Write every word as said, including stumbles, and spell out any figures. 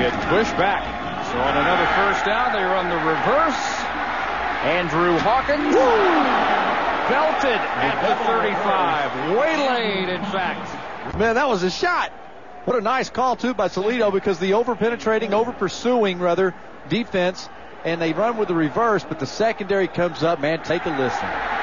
They push back. So on another first down, they run the reverse. Andrew Hawkins belted at the thirty-five. Waylaid, in fact. Man, that was a shot. What a nice call, too, by Toledo, because the over-penetrating, over-pursuing, rather, defense, and they run with the reverse, but the secondary comes up. Man, take a listen.